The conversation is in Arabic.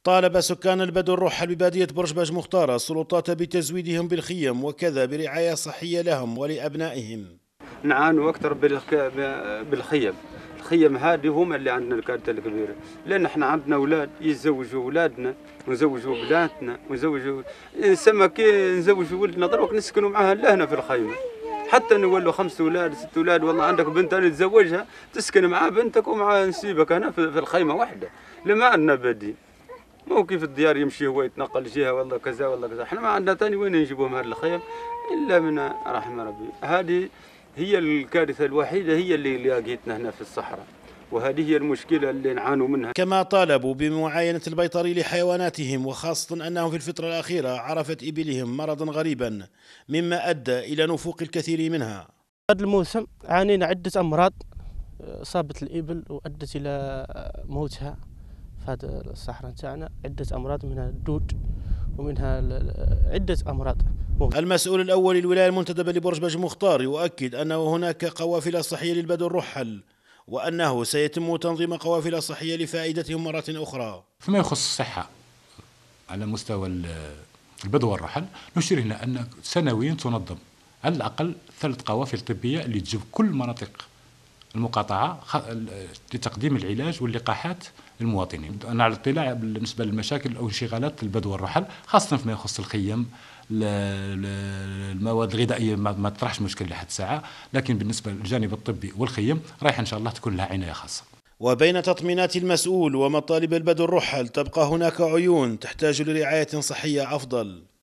طالب سكان البدو الرحل ببادية برجباج مختارة السلطات بتزويدهم بالخيم وكذا برعاية صحية لهم ولأبنائهم. نعانوا أكثر بالخيم. الخيم هذه هم اللي عندنا الكارثة الكبيرة، لأن احنا عندنا أولاد يتزوجوا أولادنا ونزوجوا بناتنا ونزوجوا سمك نزوجوا ولدنا ضربك نسكنوا معها لهنا في الخيمة، حتى نولوا 5 أولاد 6 أولاد، والله عندك بنت أنا تزوجها تسكن مع بنتك ومع نسيبك هنا في الخيمة واحدة، لما عندنا بديل. مو كيف الديار يمشي هو يتنقل جهة والله كذا والله كذا، احنا ما عندنا ثاني وين نجيبهم هذه الخيم إلا من رحم ربي. هذه هي الكارثة الوحيدة هي اللي لاقيتنا هنا في الصحراء، وهذه هي المشكلة اللي نعانوا منها. كما طالبوا بمعاينة البيطري لحيواناتهم، وخاصة أنهم في الفترة الأخيرة عرفت إبلهم مرضا غريبا مما أدى إلى نفوق الكثير منها. هذا الموسم عانينا عدة أمراض أصابت الإبل وأدت إلى موتها في هذا الصحراء تاعنا، عدة أمراض منها الدود ومنها عدة أمراض. المسؤول الأول للولاية المنتدبة لبرجباج مختار يؤكد أنه هناك قوافل صحية للبدو الرحل، وأنه سيتم تنظيم قوافل صحية لفائدتهم مرة أخرى. فيما يخص الصحة على مستوى البدو والرحل، نشير هنا أن سنويا تنظم على الأقل 3 قوافل طبية اللي تجيب كل مناطق المقاطعة لتقديم العلاج واللقاحات للمواطنين. أنا على اطلاع بالنسبة للمشاكل أو انشغالات البدو والرحل، خاصة فيما يخص الخيم، المواد الغذائية ما تطرحش مشكلة لحد ساعة، لكن بالنسبة للجانب الطبي والخيم رايح إن شاء الله تكون لها عناية خاصة. وبين تطمينات المسؤول ومطالب البدو الرحل تبقى هناك عيون تحتاج لرعاية صحية أفضل.